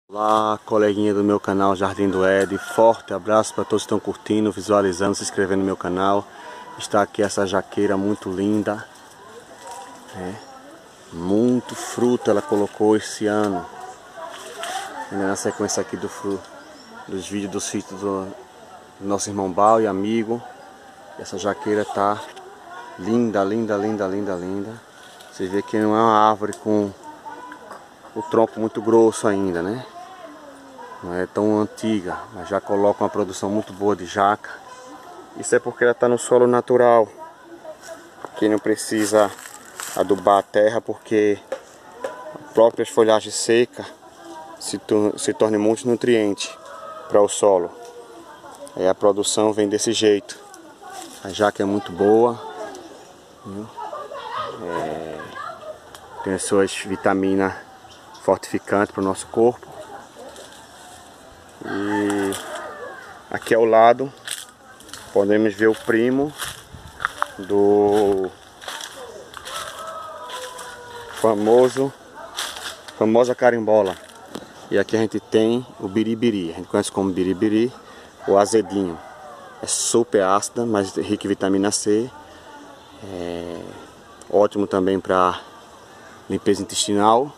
Olá, coleguinha do meu canal Jardim do Ed, forte abraço para todos que estão curtindo, visualizando, se inscrevendo no meu canal. Está aqui essa jaqueira muito linda, muito fruto ela colocou esse ano. Ainda na sequência aqui dos vídeos do sítio do nosso irmão Bal e amigo. Essa jaqueira tá linda, linda, linda, linda, linda. Você vê que não é uma árvore com o tronco muito grosso ainda, né? Não é tão antiga, mas já coloca uma produção muito boa de jaca. Isso é porque ela está no solo natural, que não precisa adubar a terra, porque a própria folhagem seca se torna muito nutriente para o solo. Aí a produção vem desse jeito. A jaca é muito boa, tem as suas vitaminas fortificantes para o nosso corpo. E aqui ao lado podemos ver o primo do famosa carimbola. E aqui a gente tem o biribiri, a gente conhece como biribiri, o azedinho. É super ácida, mas rica em vitamina C. É ótimo também para limpeza intestinal.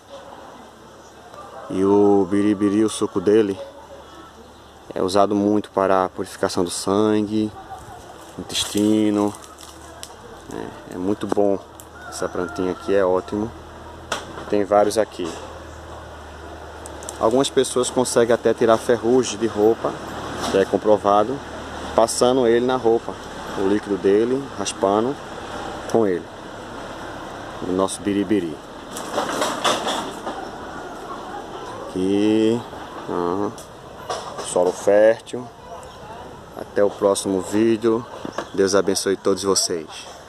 E o biribiri, o suco dele é usado muito para a purificação do sangue, intestino. É muito bom. Essa plantinha aqui é ótimo. Tem vários aqui. Algumas pessoas conseguem até tirar ferrugem de roupa, que é comprovado, passando ele na roupa, o líquido dele, raspando com ele, o nosso biribiri. Aqui, solo fértil. Até o próximo vídeo. Deus abençoe todos vocês.